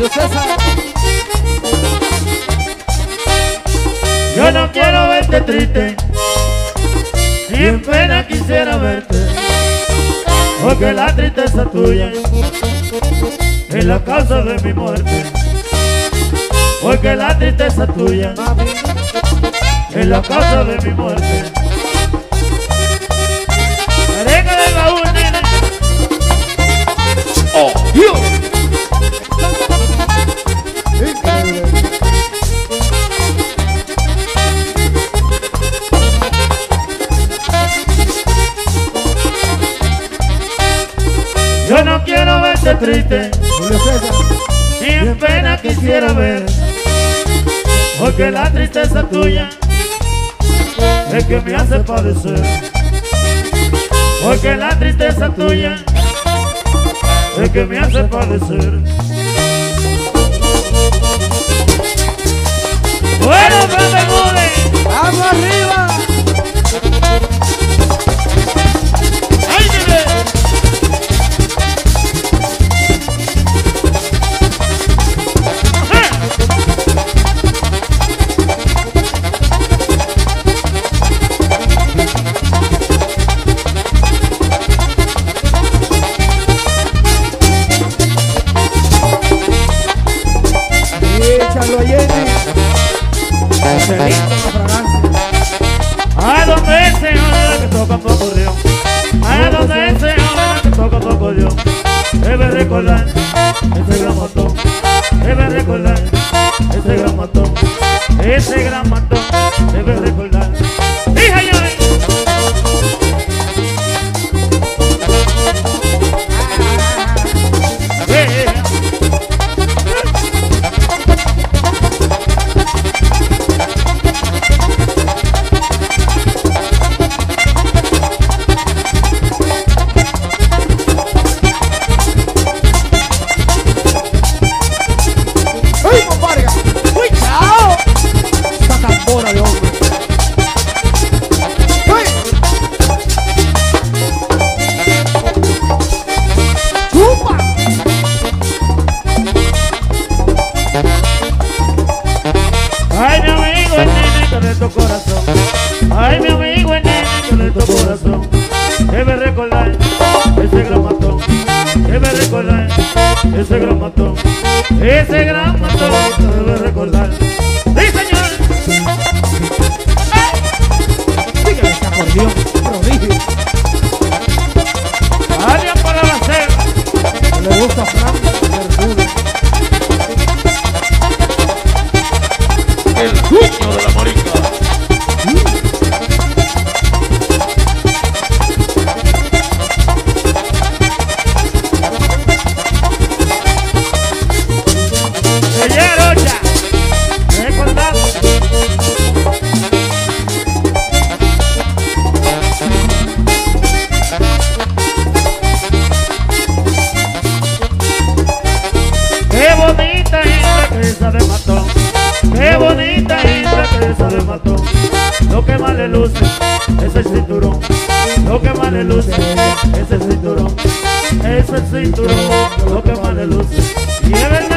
Julio César. Yo no quiero verte triste, ni en pena quisiera verte, porque la tristeza tuya es la causa de mi muerte. Porque la tristeza tuya es la causa de mi muerte. Arenga del baúl, nena. Oh, Dios. Yo no quiero verte triste, Julio César. ni en pena quisiera ver, porque la tristeza tuya es que me hace padecer. Porque la tristeza tuya es que me hace padecer. Bueno, Pepe Mule, ¡Vamos arriba! ¡ay, bebé! Échalo a Jenny. Celito, la fragancia. A donde el Señor que toca poco Dios, a donde el Señor que toca poco Dios, debe recordar ese gran matón, debe recordar ese gran matón, ese gran matón, debe recordar. ¡Sí, señores! ¡Uy, compadre! ¡Uy, chao! Esta tambora de hombre. ¡Uy! ¡Chupa! Ay, mi amigo, el nenito de tu corazón. Ay, mi amigo, el nenito de tu corazón. Debe recordar ese gran matón. Debe recordar ese gran matón. Ese gran matón debe recordar. ¡Sí, señor! Dígale ese acordeón, prodigio. Alguien para la selva. Le gusta Fran Verdura. El dueño de la marica. Señor Ocha, recordamos. Qué bonita isla que esa de matón. Qué bonita isla que esa de matón. Lo que más le luce es el cinturón. Lo que más le luce es el cinturón. Es el cinturón. Lo que más le luce. Y es verdad.